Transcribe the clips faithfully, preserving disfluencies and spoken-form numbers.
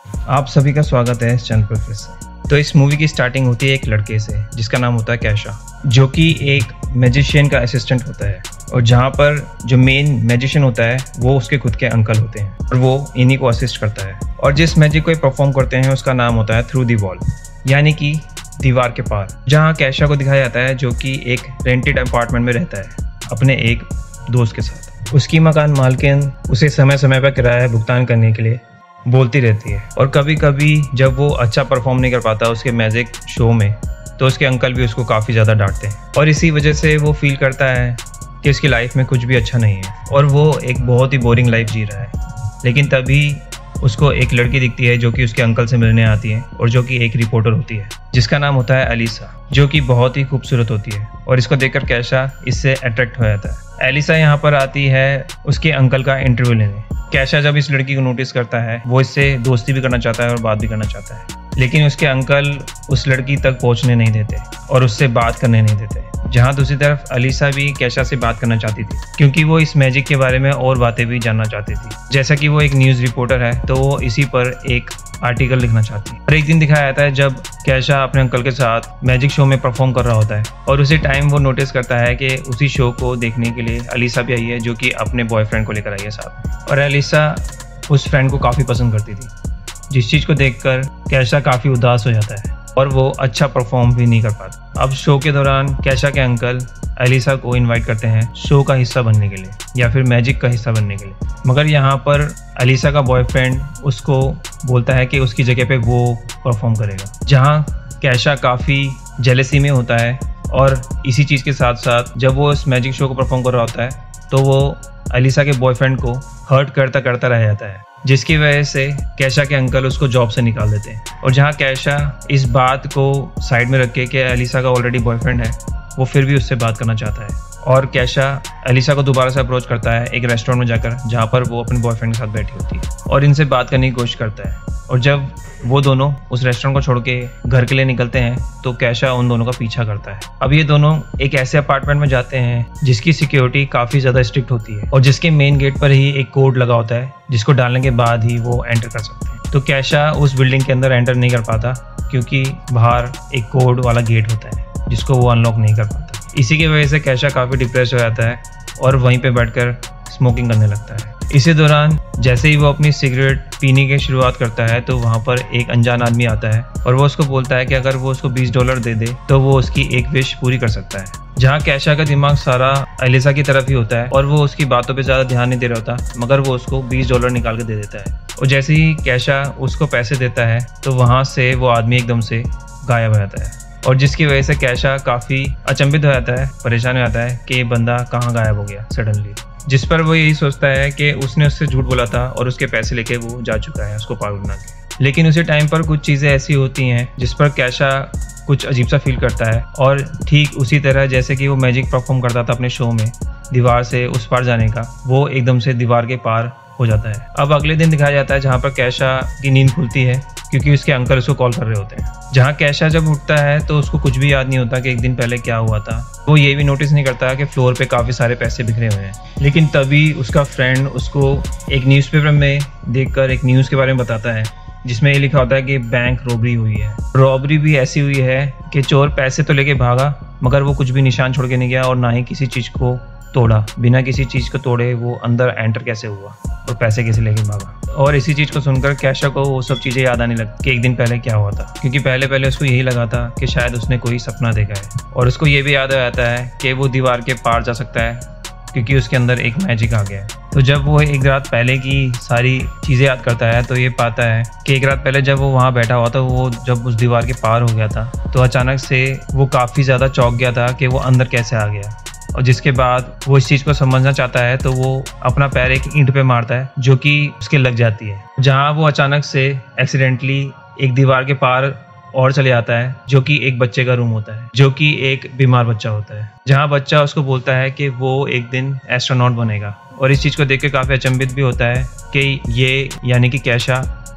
आप सभी का स्वागत है इस चैनल पर फिर से। तो इस मूवी की स्टार्टिंग होती है एक लड़के से जिसका नाम होता है कैशा, जो कि एक मैजिशियन का असिस्टेंट होता है, और जहाँ पर जो मेन मैजिशियन होता है वो उसके खुद के अंकल होते हैं और वो इन्हीं को असिस्ट करता है। और जिस मैजिक को परफॉर्म करते हैं उसका नाम होता है थ्रू दी वॉल, यानी कि दीवार के पार। जहाँ कैशा को दिखाया जाता है जो कि एक रेंटेड अपार्टमेंट में रहता है अपने एक दोस्त के साथ। उसकी मकान मालकिन उसे समय समय पर किराया भुगतान करने के लिए बोलती रहती है, और कभी कभी जब वो अच्छा परफॉर्म नहीं कर पाता उसके मैजिक शो में तो उसके अंकल भी उसको काफ़ी ज़्यादा डांटते हैं, और इसी वजह से वो फील करता है कि उसकी लाइफ में कुछ भी अच्छा नहीं है और वो एक बहुत ही बोरिंग लाइफ जी रहा है। लेकिन तभी उसको एक लड़की दिखती है जो कि उसके अंकल से मिलने आती है, और जो कि एक रिपोर्टर होती है जिसका नाम होता है एलिसा, जो कि बहुत ही खूबसूरत होती है, और इसको देखकर कैशा इससे अट्रैक्ट हो जाता है। एलिसा यहाँ पर आती है उसके अंकल का इंटरव्यू लेने। कैशा जब इस लड़की को नोटिस करता है वो इससे दोस्ती भी करना चाहता है और बात भी करना चाहता है, लेकिन उसके अंकल उस लड़की तक पहुंचने नहीं देते और उससे बात करने नहीं देते। जहां दूसरी तरफ एलिसा भी कैशा से बात करना चाहती थी क्योंकि वो इस मैजिक के बारे में और बातें भी जानना चाहती थी। जैसा कि वो एक न्यूज़ रिपोर्टर है तो वो इसी पर एक आर्टिकल लिखना चाहती है। और एक दिन दिखाया जाता है जब कैशा अपने अंकल के साथ मैजिक शो में परफॉर्म कर रहा होता है, और उसी टाइम वो नोटिस करता है कि उसी शो को देखने के लिए एलिसा भी आई है जो कि अपने बॉयफ्रेंड को लेकर आई है साथ। और एलिसा उस फ्रेंड को काफ़ी पसंद करती थी, जिस चीज़ को देखकर कैशा काफ़ी उदास हो जाता है और वो अच्छा परफॉर्म भी नहीं कर पाता। अब शो के दौरान कैशा के अंकल एलिसा को इनवाइट करते हैं शो का हिस्सा बनने के लिए या फिर मैजिक का हिस्सा बनने के लिए, मगर यहाँ पर एलिसा का बॉयफ्रेंड उसको बोलता है कि उसकी जगह पे वो परफॉर्म करेगा। जहाँ कैशा काफ़ी जेलसी में होता है, और इसी चीज़ के साथ साथ जब वो इस मैजिक शो को परफॉर्म कर रहा होता है तो वो एलिसा के बॉयफ्रेंड को हर्ट करता करता रह जाता है, जिसकी वजह से कैशा के अंकल उसको जॉब से निकाल देते हैं। और जहाँ कैशा इस बात को साइड में रख के कि एलिसा का ऑलरेडी बॉयफ्रेंड है, वो फिर भी उससे बात करना चाहता है, और कैशा एलिसा को दोबारा से अप्रोच करता है एक रेस्टोरेंट में जाकर जहाँ पर वो अपने बॉयफ्रेंड के साथ बैठी होती है, और इनसे बात करने की कोशिश करता है। और जब वो दोनों उस रेस्टोरेंट को छोड़ के घर के लिए निकलते हैं तो कैशा उन दोनों का पीछा करता है। अब ये दोनों एक ऐसे अपार्टमेंट में जाते हैं जिसकी सिक्योरिटी काफ़ी ज़्यादा स्ट्रिक्ट होती है, और जिसके मेन गेट पर ही एक कोड लगा होता है जिसको डालने के बाद ही वो एंटर कर सकते हैं। तो कैशा उस बिल्डिंग के अंदर एंटर नहीं कर पाता क्योंकि बाहर एक कोड वाला गेट होता है जिसको वो अनलॉक नहीं कर पाता। इसी की वजह से कैशा काफ़ी डिप्रेस हो जाता है और वहीं पे बैठकर स्मोकिंग करने लगता है। इसी दौरान जैसे ही वो अपनी सिगरेट पीने की शुरुआत करता है तो वहाँ पर एक अनजान आदमी आता है और वो उसको बोलता है कि अगर वो उसको बीस डॉलर दे दे तो वो उसकी एक विश पूरी कर सकता है। जहाँ कैशा का दिमाग सारा एलिसा की तरफ ही होता है और वो उसकी बातों पे ज़्यादा ध्यान नहीं दे रहा होता, मगर वो उसको बीस डॉलर निकाल के दे देता है। और जैसे ही कैशा उसको पैसे देता है तो वहाँ से वो आदमी एकदम से गायब हो जाता है, और जिसकी वजह से कैशा काफ़ी अचंभित हो जाता है, परेशान हो जाता है कि ये बंदा कहाँ गायब हो गया सडनली। जिस पर वो यही सोचता है कि उसने उससे झूठ बोला था और उसके पैसे लेके वो जा चुका है उसको पागल बना के। लेकिन उसी टाइम पर कुछ चीज़ें ऐसी होती हैं जिस पर कैशा कुछ अजीब सा फील करता है, और ठीक उसी तरह जैसे कि वो मैजिक परफॉर्म करता था अपने शो में दीवार से उस पार जाने का, वो एकदम से दीवार के पार हो जाता है। अब अगले दिन दिखाया जाता है जहाँ पर कैशा की नींद खुलती है क्योंकि उसके अंकल उसको कॉल कर रहे होते हैं। जहाँ कैशा जब उठता है तो उसको कुछ भी याद नहीं होता कि एक दिन पहले क्या हुआ था। वो ये भी नोटिस नहीं करता कि फ्लोर पे काफ़ी सारे पैसे बिखरे हुए हैं। लेकिन तभी उसका फ्रेंड उसको एक न्यूज़पेपर में देखकर एक न्यूज़ के बारे में बताता है जिसमें ये लिखा होता है कि बैंक रॉबरी हुई है। रॉबरी भी ऐसी हुई है कि चोर पैसे तो लेके भागा मगर वो कुछ भी निशान छोड़ के नहीं गया और ना ही किसी चीज़ को तोड़ा। बिना किसी चीज़ को तोड़े वो अंदर एंटर कैसे हुआ और पैसे कैसे लेके भागा। और इसी चीज़ को सुनकर कैशा को वो सब चीज़ें याद आने लगती कि एक दिन पहले क्या हुआ था, क्योंकि पहले पहले उसको यही लगा था कि शायद उसने कोई सपना देखा है। और उसको ये भी याद आ जाता है कि वो दीवार के पार जा सकता है क्योंकि उसके अंदर एक मैजिक आ गया है। तो जब वो एक रात पहले की सारी चीज़ें याद करता है तो ये पाता है कि एक रात पहले जब वो वहाँ बैठा हुआ था, वो जब उस दीवार के पार हो गया था तो अचानक से वो काफ़ी ज़्यादा चौंक गया था कि वो अंदर कैसे आ गया। और जिसके बाद वो इस चीज़ को समझना चाहता है तो वो अपना पैर एक ईंट पे मारता है जो कि उसके लग जाती है, जहाँ वो अचानक से एक्सीडेंटली एक दीवार के पार और चले आता है जो कि एक बच्चे का रूम होता है, जो कि एक बीमार बच्चा होता है। जहाँ बच्चा उसको बोलता है कि वो एक दिन एस्ट्रोनॉट बनेगा, और इस चीज़ को देख के काफ़ी अचंभित भी होता है कि ये यानी कि कैशा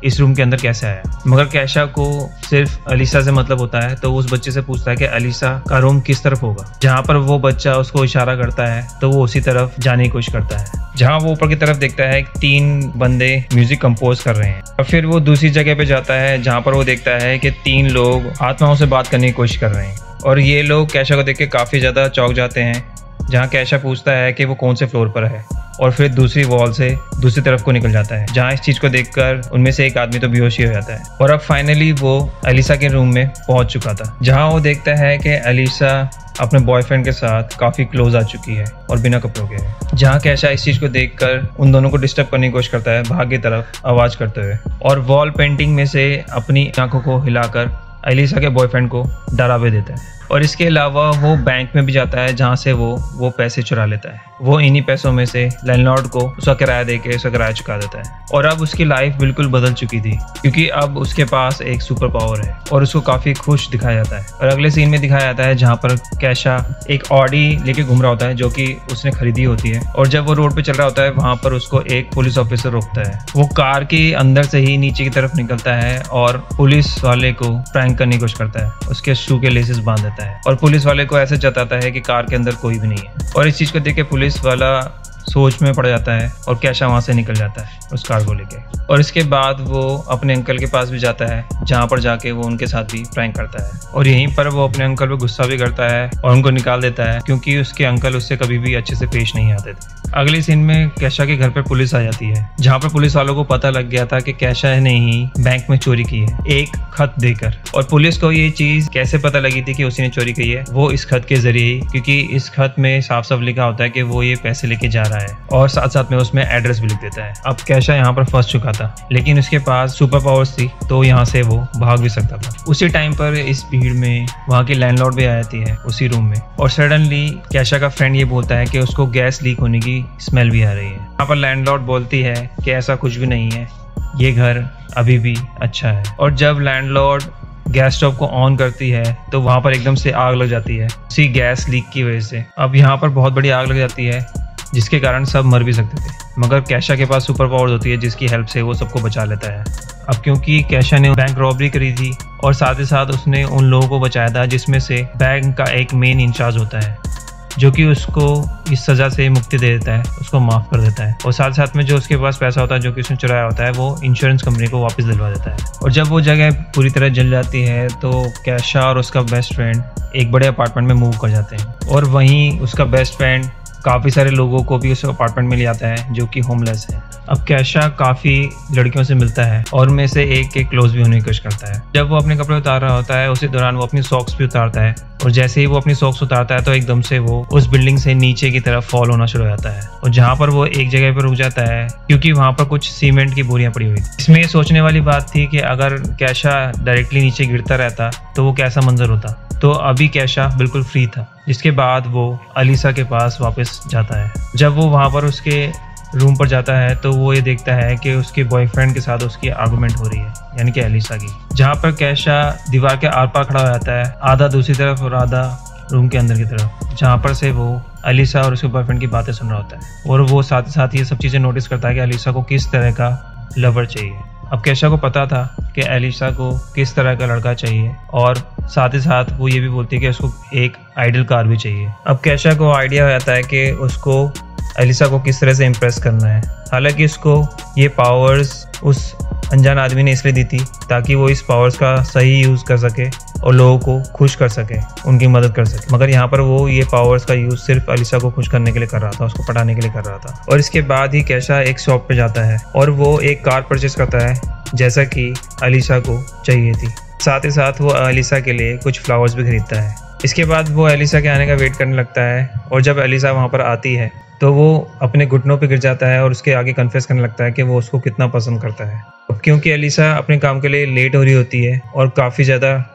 इस रूम के अंदर कैसे आया। मगर कैशा को सिर्फ अलीसा से मतलब होता है, तो वो उस बच्चे से पूछता है कि अलीसा का रूम किस तरफ होगा। जहाँ पर वो बच्चा उसको इशारा करता है तो वो उसी तरफ जाने की कोशिश करता है। जहाँ वो ऊपर की तरफ देखता है तीन बंदे म्यूजिक कंपोज कर रहे हैं। और फिर वो दूसरी जगह पे जाता है जहाँ पर वो देखता है कि तीन लोग आत्माओं से बात करने की कोशिश कर रहे हैं। और ये लोग कैशा को देख के काफ़ी ज़्यादा चौंक जाते हैं। जहाँ कैशा पूछता है कि वो कौन से फ्लोर पर है, और फिर दूसरी वॉल से दूसरी तरफ को निकल जाता है। जहाँ इस चीज़ को देखकर उनमें से एक आदमी तो बेहोश ही हो जाता है। और अब फाइनली वो अलीसा के रूम में पहुंच चुका था, जहाँ वो देखता है कि अलीसा अपने बॉयफ्रेंड के साथ काफ़ी क्लोज आ चुकी है और बिना कपड़ों के है। जहाँ कैशा इस चीज़ को देखकर उन दोनों को डिस्टर्ब करने की कोशिश करता है भाग की तरफ आवाज़ करते हुए, और वॉल पेंटिंग में से अपनी आंखों को हिलाकर अलीसा के बॉयफ्रेंड को डरावे देता है। और इसके अलावा वो बैंक में भी जाता है जहाँ से वो वो पैसे चुरा लेता है। वो इन्हीं पैसों में से लैंडलॉर्ड को उसका किराया दे के उसका किराया चुका देता है। और अब उसकी लाइफ बिल्कुल बदल चुकी थी, क्योंकि अब उसके पास एक सुपर पावर है और उसको काफ़ी खुश दिखाया जाता है। और अगले सीन में दिखाया जाता है जहाँ पर कैशा एक ऑडी लेके घूम रहा होता है जो कि उसने खरीदी होती है। और जब वो रोड पे चल रहा होता है वहाँ पर उसको एक पुलिस ऑफिसर रोकता है। वो कार के अंदर से ही नीचे की तरफ निकलता है और पुलिस वाले को प्रैंक करने की कोशिश करता है। उसके शू के लेसेस बांध देता है और पुलिस वाले को ऐसे जताता है कि कार के अंदर कोई भी नहीं है। और इस चीज़ को देख के पुलिस वाला सोच में पड़ जाता है और कैशा वहाँ से निकल जाता है उस कार को लेके। और इसके बाद वो अपने अंकल के पास भी जाता है जहाँ पर जाके वो उनके साथ भी प्रैंक करता है। और यहीं पर वो अपने अंकल पे गुस्सा भी करता है और उनको निकाल देता है, क्योंकि उसके अंकल उससे कभी भी अच्छे से पेश नहीं आते थे। अगले सीन में कैशा के घर पर पुलिस आ जाती है, जहाँ पर पुलिस वालों को पता लग गया था कि कैशा ने ही बैंक में चोरी की है एक खत देकर। और पुलिस को ये चीज कैसे पता लगी थी कि उसने चोरी की है, वो इस खत के जरिए ही, क्योंकि इस खत में साफ साफ लिखा होता है कि वो ये पैसे लेके जा रहा है और साथ साथ में उसमें एड्रेस भी लिख देता है। अब कैशा यहाँ पर फंस चुका था, लेकिन उसके पास सुपर पावर्स थी तो यहाँ से वो भाग भी सकता था। उसी टाइम पर इस भीड़ में वहाँ की लैंडलॉर्ड भी आ जाती है उसी रूम में, और सडनली कैशा का फ्रेंड ये बोलता है कि उसको गैस लीक होने की स्मेल भी आ रही है। यहाँ पर लैंडलॉर्ड बोलती है कि ऐसा कुछ भी नहीं है, ये घर अभी भी अच्छा है। और जब लैंडलॉर्ड गैस स्टोव को ऑन करती है तो वहाँ पर एकदम से आग लग जाती है उसी गैस लीक की वजह से। अब यहाँ पर बहुत बड़ी आग लग जाती है जिसके कारण सब मर भी सकते थे, मगर कैशा के पास सुपर पावर्स होती है जिसकी हेल्प से वो सबको बचा लेता है। अब क्योंकि कैशा ने बैंक रॉबरी करी थी और साथ ही साथ उसने उन लोगों को बचाया था जिसमें से बैंक का एक मेन इंचार्ज होता है, जो कि उसको इस सज़ा से मुक्ति दे देता है, उसको माफ़ कर देता है। और साथ साथ में जो उसके पास पैसा होता है जो कि उसने चुराया होता है वो इंश्योरेंस कंपनी को वापस दिलवा देता है। और जब वो जगह पूरी तरह जल जाती है तो कैशा और उसका बेस्ट फ्रेंड एक बड़े अपार्टमेंट में मूव कर जाते हैं, और वहीं उसका बेस्ट फ्रेंड काफ़ी सारे लोगों को भी उस अपार्टमेंट में ले आता है जो कि होमलेस है। अब कैशा काफ़ी लड़कियों से मिलता है और उनमें से एक के क्लोज भी होने की कोशिश करता है। जब वो अपने कपड़े उतार रहा होता है उसी दौरान वो अपनी सॉक्स भी उतारता है, और जैसे ही वो अपनी सॉक्स उतारता है तो एकदम से वो उस बिल्डिंग से नीचे की तरफ फॉल होना शुरू हो जाता है। और जहाँ पर वो एक जगह पर रुक जाता है क्योंकि वहाँ पर कुछ सीमेंट की बोरियां पड़ी हुई थी। इसमें ये सोचने वाली बात थी कि अगर कैशा डायरेक्टली नीचे गिरता रहता तो वो कैसा मंजर होता। तो अभी कैशा बिल्कुल फ्री था, जिसके बाद वो अलीसा के पास वापस जाता है। जब वो वहाँ पर उसके रूम पर जाता है तो वो ये देखता है कि उसके बॉयफ्रेंड के साथ उसकी आर्गुमेंट हो रही है, यानी कि अलीसा की। जहाँ पर कैशा दीवार के आर पार खड़ा हो जाता है, आधा दूसरी तरफ और आधा रूम के अंदर की तरफ, जहाँ पर से वो अलीसा और उसके बॉयफ्रेंड की बातें सुन रहा होता है। और वो साथ ही साथ ये सब चीज़ें नोटिस करता है कि अलीसा को किस तरह का लवर चाहिए। अब कैशा को पता था कि अलीसा को किस तरह का लड़का चाहिए, और साथ ही साथ वो ये भी बोलती है कि उसको एक आइडल कार भी चाहिए। अब कैशा को आइडिया हो जाता है कि उसको अलीसा को किस तरह से इम्प्रेस करना है। हालांकि उसको ये पावर्स उस अनजान आदमी ने इसलिए दी थी ताकि वो इस पावर्स का सही यूज़ कर सके और लोगों को खुश कर सके, उनकी मदद कर सके। मगर यहाँ पर वो ये पावर्स का यूज़ सिर्फ अलीसा को खुश करने के लिए कर रहा था, उसको पटाने के लिए कर रहा था। और इसके बाद ही कैशा एक शॉप पे जाता है और वो एक कार परचेस करता है जैसा कि अलीसा को चाहिए थी। साथ ही साथ वो अलीसा के लिए कुछ फ्लावर्स भी खरीदता है। इसके बाद वो अलीसा के आने का वेट करने लगता है, और जब अलीसा वहाँ पर आती है तो वो अपने घुटनों पे गिर जाता है और उसके आगे कन्फेस करने लगता है कि वो उसको कितना पसंद करता है। अब क्योंकि अलीसा अपने काम के लिए लेट हो रही होती है और काफ़ी ज़्यादा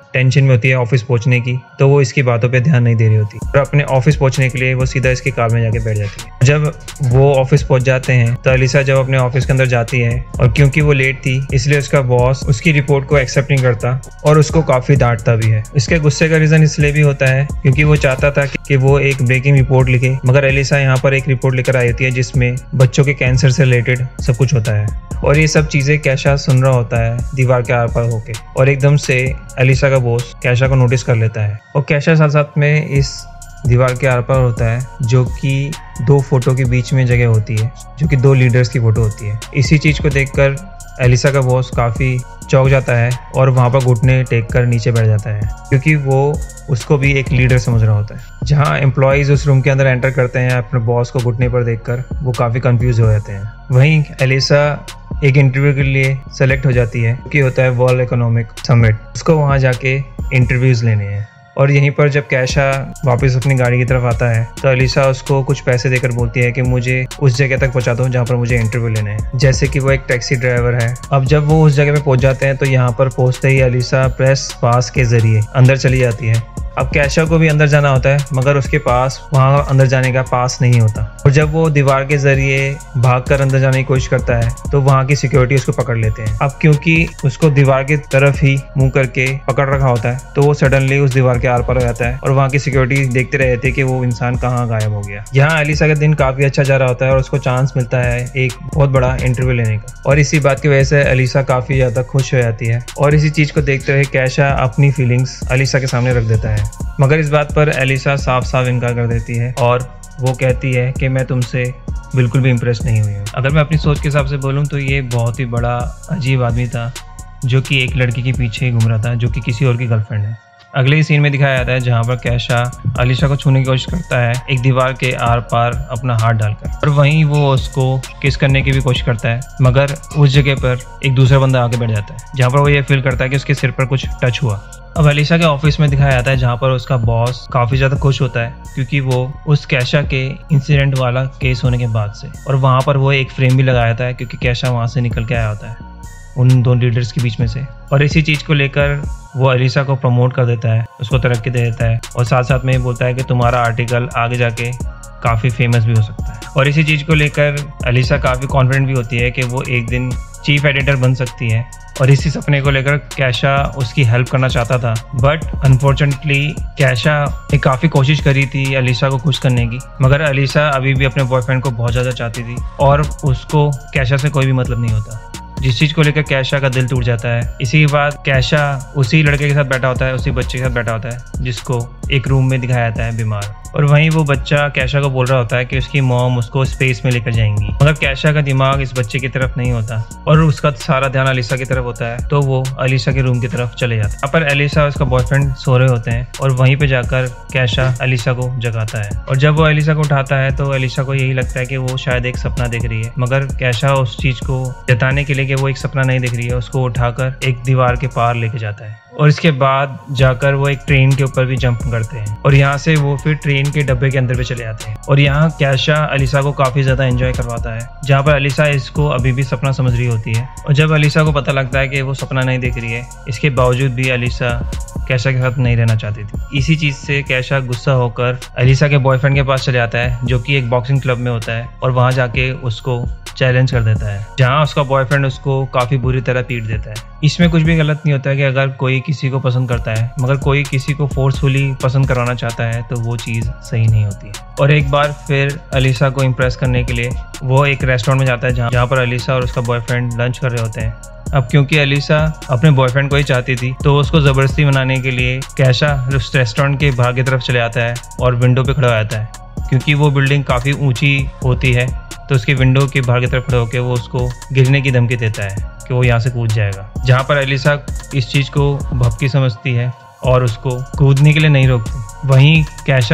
टेंशन में होती है ऑफिस पहुंचने की, तो वो इसकी बातों पे ध्यान नहीं दे रही होती और अपने ऑफिस पहुंचने के लिए वो सीधा इसकी कार में जाके बैठ जाती है। जब वो ऑफिस पहुंच जाते हैं तो अलीसा जब अपने ऑफिस के अंदर जाती है और क्योंकि वो लेट थी इसलिए उसका बॉस उसकी रिपोर्ट को एक्सेप्ट नहीं करता और उसको काफी डांटता भी है। इसके गुस्से का रीजन इसलिए भी होता है क्योंकि वो चाहता था कि वो एक ब्रेकिंग रिपोर्ट लिखे, मगर अलीसा यहाँ पर एक रिपोर्ट लेकर आई होती है जिसमें बच्चों के कैंसर से रिलेटेड सब कुछ होता है और ये सब चीजें कैशा सुन रहा होता है दीवार के आर पार होके और एकदम से अलीसा का बॉस कैशा को नोटिस कर लेता है और कैशा साथ साथ में इस दीवार के आर पार होता है जो कि दो फोटो के बीच में जगह होती है जो कि दो लीडर्स की फोटो होती है। इसी चीज को देखकर अलीसा का बॉस काफी चौंक जाता है और वहां पर घुटने टेक कर नीचे बैठ जाता है क्योंकि वो उसको भी एक लीडर समझ रहा होता है। जहां एम्प्लॉयज उस रूम के अंदर एंटर करते हैं अपने बॉस को घुटने पर देखकर वो काफी कंफ्यूज हो जाते हैं। वहीं अलीसा एक इंटरव्यू के लिए सेलेक्ट हो जाती है कि होता है वर्ल्ड इकोनॉमिक समिट, उसको वहां जाके इंटरव्यूज लेने हैं। और यहीं पर जब कैशा वापस अपनी गाड़ी की तरफ आता है तो अलीसा उसको कुछ पैसे देकर बोलती है कि मुझे उस जगह तक पहुंचा दो जहां पर मुझे इंटरव्यू लेना है, जैसे कि वो एक टैक्सी ड्राइवर है। अब जब वो उस जगह पे पहुंच जाते हैं तो यहाँ पर पहुंचते ही अलीसा प्रेस पास के जरिए अंदर चली जाती है। अब कैशा को भी अंदर जाना होता है मगर उसके पास वहां अंदर जाने का पास नहीं होता और जब वो दीवार के जरिए भागकर अंदर जाने की कोशिश करता है तो वहां की सिक्योरिटी उसको पकड़ लेते हैं। अब क्योंकि उसको दीवार की तरफ ही मुंह करके पकड़ रखा होता है तो वो सडनली उस दीवार के आर पार हो जाता है और वहां की सिक्योरिटी देखते रहते हैं कि वो इंसान कहाँ गायब हो गया। यहाँ अलीसा का दिन काफी अच्छा जा रहा होता है और उसको चांस मिलता है एक बहुत बड़ा इंटरव्यू लेने का और इसी बात की वजह से अलीसा काफी ज्यादा खुश हो जाती है और इसी चीज को देखते हुए कैशा अपनी फीलिंग्स अलीसा के सामने रख देता है, मगर इस बात पर अलीसा साफ साफ इनकार कर देती है और वो कहती है कि मैं तुमसे बिल्कुल भी इम्प्रेस नहीं हुई हूँ। अगर मैं अपनी सोच के हिसाब से बोलूँ तो ये बहुत ही बड़ा अजीब आदमी था जो कि एक लड़की के पीछे ही घूम रहा था जो कि किसी और की गर्लफ्रेंड है। अगले ही सीन में दिखाया जाता है जहाँ पर कैशा अलीसा को छूने की कोशिश करता है एक दीवार के आर पार अपना हाथ डालकर और वहीं वो उसको किस करने की भी कोशिश करता है, मगर उस जगह पर एक दूसरा बंदा आके बैठ जाता है जहाँ पर वो ये फील करता है कि उसके सिर पर कुछ टच हुआ। अब अलीसा के ऑफिस में दिखाया जाता है जहाँ पर उसका बॉस काफी ज्यादा खुश होता है क्योंकि वो उस कैशा के इंसिडेंट वाला केस होने के बाद से, और वहाँ पर वो एक फ्रेम भी लगाया था क्योंकि कैशा वहाँ से निकल के आया होता है उन दो लीडर्स के बीच में से, और इसी चीज को लेकर वो अलीसा को प्रमोट कर देता है, उसको तरक्की दे देता है और साथ साथ में बोलता है कि तुम्हारा आर्टिकल आगे जाके काफी फेमस भी हो सकता है। और इसी चीज को लेकर अलीसा काफी कॉन्फिडेंट भी होती है कि वो एक दिन चीफ एडिटर बन सकती है और इसी सपने को लेकर कैशा उसकी हेल्प करना चाहता था, बट अनफॉर्चुनेटली कैशा ने काफ़ी कोशिश करी थी अलीसा को खुश करने की, मगर अलीसा अभी भी अपने बॉयफ्रेंड को बहुत ज़्यादा चाहती थी और उसको कैशा से कोई भी मतलब नहीं होता, जिस चीज़ को लेकर कैशा का दिल टूट जाता है। इसी के बाद कैशा उसी लड़के के साथ बैठा होता है, उसी बच्चे के साथ बैठा होता है जिसको एक रूम में दिखाया जाता है बीमार, और वहीं वो बच्चा कैशा को बोल रहा होता है कि उसकी मॉम उसको स्पेस में लेकर जाएंगी, मगर कैशा का दिमाग इस बच्चे की तरफ नहीं होता और उसका सारा ध्यान अलीसा की तरफ होता है, तो वो अलीसा के रूम की तरफ चले जाता है। यहाँ पर अलीसा और उसका बॉयफ्रेंड सो रहे होते हैं और वहीं पे जाकर कैशा अलीसा को जगाता है, और जब वो अलीसा को उठाता है तो अलीसा को यही लगता है कि वो शायद एक सपना देख रही है, मगर कैशा उस चीज को जताने के लिए कि वो एक सपना नहीं देख रही है उसको उठाकर एक दीवार के पार लेके जाता है, और इसके बाद जाकर वो एक ट्रेन के ऊपर भी जंप करते हैं और यहाँ से वो फिर ट्रेन के डब्बे के अंदर भी चले जाते हैं। और यहाँ कैशा अलीसा को काफी ज्यादा एंजॉय करवाता है, जहाँ पर अलीसा इसको अभी भी सपना समझ रही होती है, और जब अलीसा को पता लगता है कि वो सपना नहीं देख रही है, इसके बावजूद भी अलीसा कैशा के साथ नहीं रहना चाहती थी। इसी चीज से कैशा गुस्सा होकर अलीसा के बॉयफ्रेंड के पास चले आता है जो कि एक बॉक्सिंग क्लब में होता है, और वहां जाके उसको चैलेंज कर देता है, जहां उसका बॉयफ्रेंड उसको काफी बुरी तरह पीट देता है। इसमें कुछ भी गलत नहीं होता है कि अगर कोई किसी को पसंद करता है, मगर कोई किसी को फोर्सफुली पसंद करवाना चाहता है तो वो चीज़ सही नहीं होती है। और एक बार फिर अलीसा को इम्प्रेस करने के लिए वो एक रेस्टोरेंट में जाता है जहाँ जहाँ पर अलीसा और उसका बॉयफ्रेंड लंच कर रहे होते हैं। अब क्योंकि अलीसा अपने बॉयफ्रेंड को ही चाहती थी तो उसको ज़बरदस्ती मनाने के लिए कैशा उस रेस्टोरेंट के बाहर की तरफ चले आता है और विंडो पे खड़ा हो जाता है, क्योंकि वो बिल्डिंग काफ़ी ऊंची होती है तो उसके विंडो के बाहर की तरफ खड़े होकर वो उसको गिरने की धमकी देता है कि वो यहाँ से कूद जाएगा, जहाँ पर अलीसा इस चीज़ को भपकी समझती है और उसको कूदने के लिए नहीं रोकती। वहीं कैशा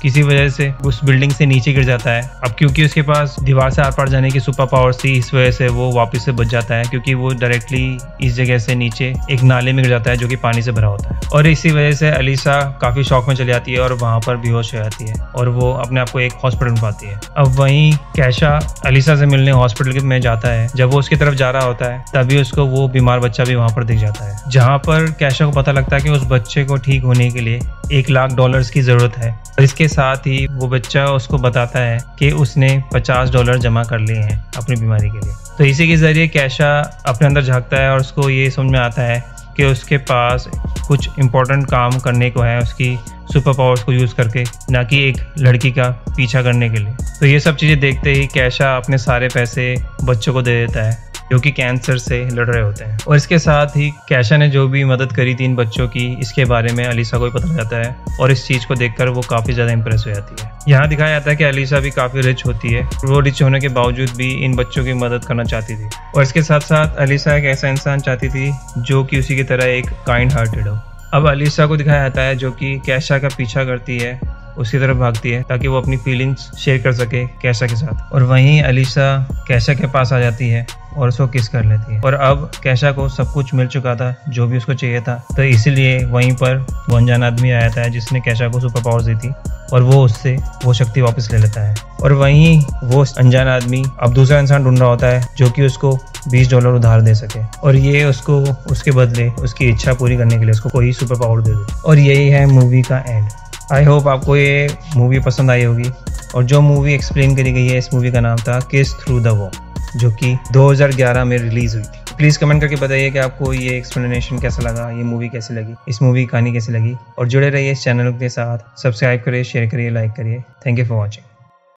किसी वजह से उस बिल्डिंग से नीचे गिर जाता है। अब क्योंकि उसके पास दीवार से आर पार जाने की सुपर पावर्स थी, इस वजह से वो वापस से बच जाता है, क्योंकि वो डायरेक्टली इस जगह से नीचे एक नाले में गिर जाता है जो कि पानी से भरा होता है। और इसी वजह से अलीसा काफी शॉक में चली जाती है और वहां पर बेहोश हो जाती है और वो अपने आप को एक हॉस्पिटल में पाती है। अब वहीं कैशा अलीसा से मिलने हॉस्पिटल में जाता है। जब वो उसकी तरफ जा रहा होता है तभी उसको वो बीमार बच्चा भी वहां पर दिख जाता है, जहां पर कैशा को पता लगता है कि उस बच्चे को ठीक होने के लिए एक लाख डॉलर्स की जरूरत है। और इसके साथ ही वो बच्चा उसको बताता है कि उसने पचास डॉलर जमा कर लिए हैं अपनी बीमारी के लिए। तो इसी के जरिए कैशा अपने अंदर झांकता है और उसको ये समझ में आता है कि उसके पास कुछ इम्पोर्टेंट काम करने को है उसकी सुपर पावर्स को यूज़ करके, ना कि एक लड़की का पीछा करने के लिए। तो ये सब चीज़ें देखते ही कैशा अपने सारे पैसे बच्चों को दे देता है जो कि कैंसर से लड़ रहे होते हैं। और इसके साथ ही कैशा ने जो भी मदद करी थी इन बच्चों की, इसके बारे में अलीसा को भी पता जाता है और इस चीज़ को देखकर वो काफ़ी ज़्यादा इंप्रेस हो जाती है। यहाँ दिखाया जाता है कि अलीसा भी काफ़ी रिच होती है, वो रिच होने के बावजूद भी इन बच्चों की मदद करना चाहती थी। और इसके साथ साथ अलीसा एक ऐसा इंसान चाहती थी जो कि उसी की तरह एक काइंड हार्टेड हो। अब अलीसा को दिखाया जाता है जो कि कैशा का पीछा करती है, उसकी तरफ भागती है ताकि वो अपनी फीलिंग्स शेयर कर सके कैशा के साथ। और वहीं अलीसा कैशा के पास आ जाती है और उसको किस कर लेती है। और अब कैशा को सब कुछ मिल चुका था जो भी उसको चाहिए था, तो इसीलिए वहीं पर वो अनजान आदमी आया था जिसने कैशा को सुपर पावर्स दी थी और वो उससे वो शक्ति वापस ले लेता है। और वहीं वो अनजान आदमी अब दूसरा इंसान ढूंढ रहा होता है जो कि उसको बीस डॉलर उधार दे सके और ये उसको उसके बदले उसकी इच्छा पूरी करने के लिए उसको कोई सुपर पावर दे दे। और यही है मूवी का एंड। आई होप आपको ये मूवी पसंद आई होगी। और जो मूवी एक्सप्लेन करी गई है, इस मूवी का नाम था किस थ्रू द वॉल, जो कि दो हज़ार ग्यारह में रिलीज हुई थी। प्लीज़ कमेंट करके बताइए कि आपको ये एक्सप्लेनेशन कैसा लगा, ये मूवी कैसी लगी, इस मूवी की कहानी कैसी लगी। और जुड़े रहिए इस चैनल के साथ, सब्सक्राइब करिए, शेयर करिए, लाइक करिए। Thank you for watching.